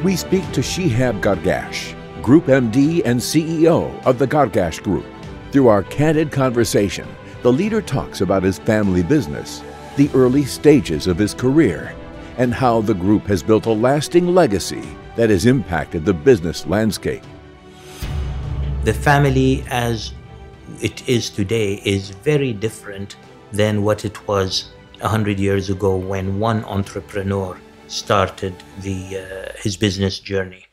We speak to Shehab Gargash, Group MD and CEO of the Gargash Group. Through our candid conversation, the leader talks about his family business, the early stages of his career, and how the group has built a lasting legacy that has impacted the business landscape. The family as it is today is very different than what it was 100 years ago when one entrepreneur started his business journey.